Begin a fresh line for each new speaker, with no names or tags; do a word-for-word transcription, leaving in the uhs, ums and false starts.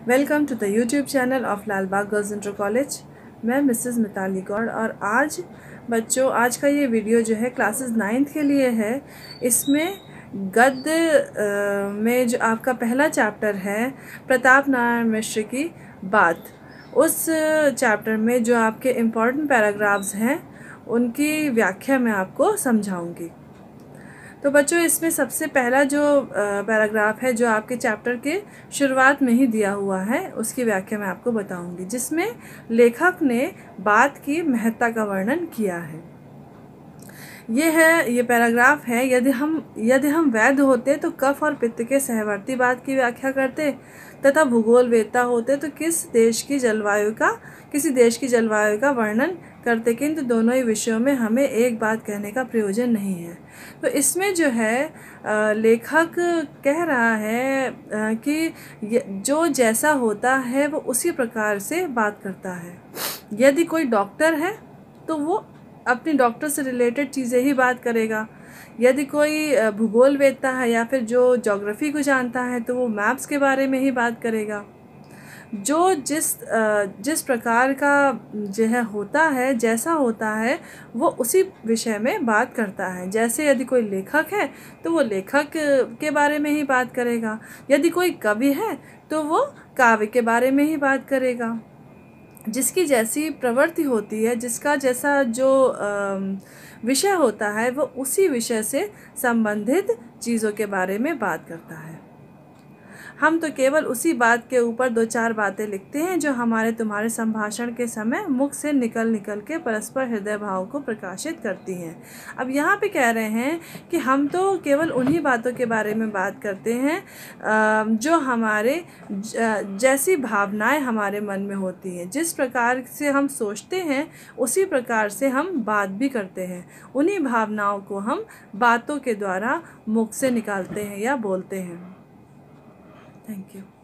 Welcome to the YouTube channel of Lalbagh girls inter college. मैं Mrs Mitali Gaur और आज बच्चों आज का ये वीडियो जो है क्लासेस नाइन्थ के लिए है। इसमें गद्य में जो आपका पहला चैप्टर है प्रताप नारायण मिश्र की बात, उस चैप्टर में जो आपके इम्पॉर्टेंट पैराग्राफ्स हैं उनकी व्याख्या मैं आपको समझाऊंगी। तो बच्चों इसमें सबसे पहला जो पैराग्राफ है जो आपके चैप्टर के शुरुआत में ही दिया हुआ है उसकी व्याख्या मैं आपको बताऊंगी, जिसमें लेखक ने बात की महत्ता का वर्णन किया है। ये है ये पैराग्राफ है, यदि हम यदि हम वैद्य होते तो कफ और पित्त के सहवर्ती बात की व्याख्या करते तथा भूगोल वेत्ता होते तो किस देश की जलवायु का किसी देश की जलवायु का वर्णन करते, किंतु दोनों ही विषयों में हमें एक बात कहने का प्रयोजन नहीं है। तो इसमें जो है लेखक कह रहा है कि जो जैसा होता है वो उसी प्रकार से बात करता है। यदि कोई डॉक्टर है तो वो अपनी डॉक्टर से रिलेटेड चीज़ें ही बात करेगा। यदि कोई भूगोल वेत्ता है या फिर जो ज्योग्राफी को जानता है तो वो मैप्स के बारे में ही बात करेगा। जो जिस जिस प्रकार का जो है होता है जैसा होता है वो उसी विषय में बात करता है। जैसे यदि कोई लेखक है तो वो लेखक के बारे में ही बात करेगा, यदि कोई कवि है तो वो काव्य के बारे में ही बात करेगा। जिसकी जैसी प्रवृत्ति होती है, जिसका जैसा जो विषय होता है वो उसी विषय से संबंधित चीज़ों के बारे में बात करता है। हम तो केवल उसी बात के ऊपर दो चार बातें लिखते हैं जो हमारे तुम्हारे संभाषण के समय मुख से निकल निकल के परस्पर हृदय भाव को प्रकाशित करती हैं। अब यहाँ पे कह रहे हैं कि हम तो केवल उन्हीं बातों के बारे में बात करते हैं जो हमारे जैसी भावनाएं हमारे मन में होती हैं। जिस प्रकार से हम सोचते हैं उसी प्रकार से हम बात भी करते हैं। उन्हीं भावनाओं को हम बातों के द्वारा मुख से निकालते हैं या बोलते हैं। Thank you.